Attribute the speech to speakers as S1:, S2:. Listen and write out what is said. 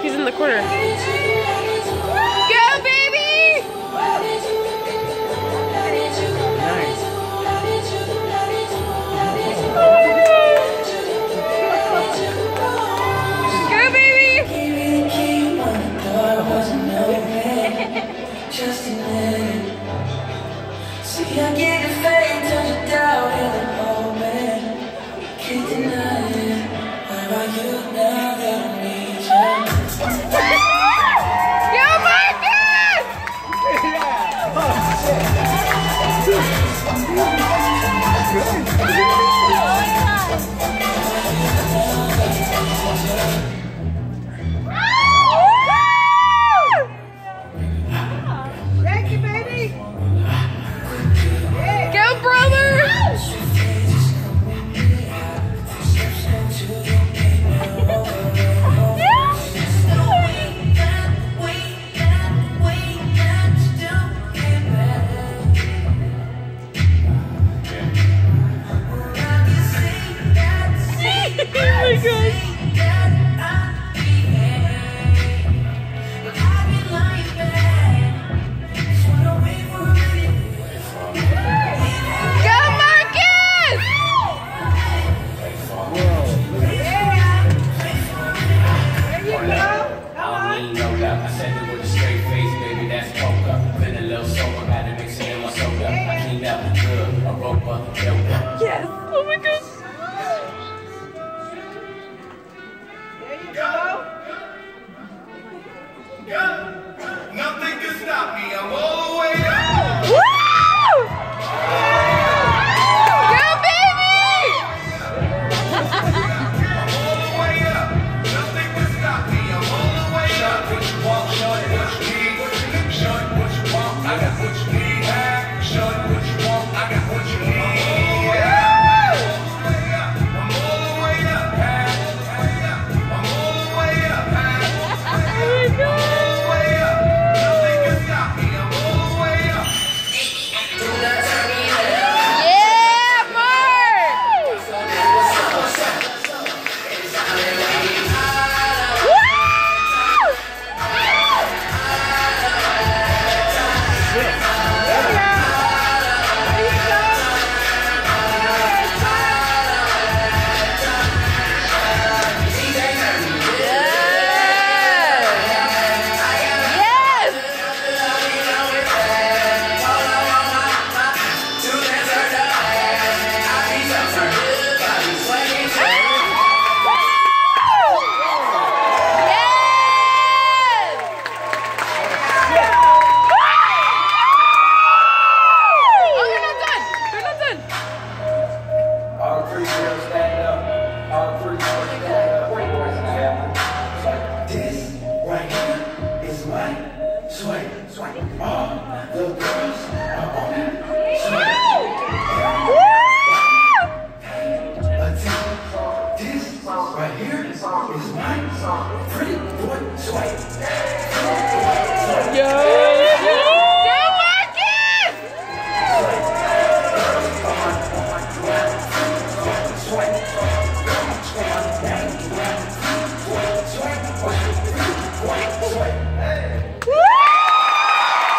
S1: He's in the corner. Go, baby!
S2: Nice.
S1: Go, baby!
S3: See, I get your fate, turn you down in the moment. Can't deny it. Where are you now that I need you?
S1: Go, Marcus!
S4: Thank you, baby.
S1: Go, brother! Oh my God.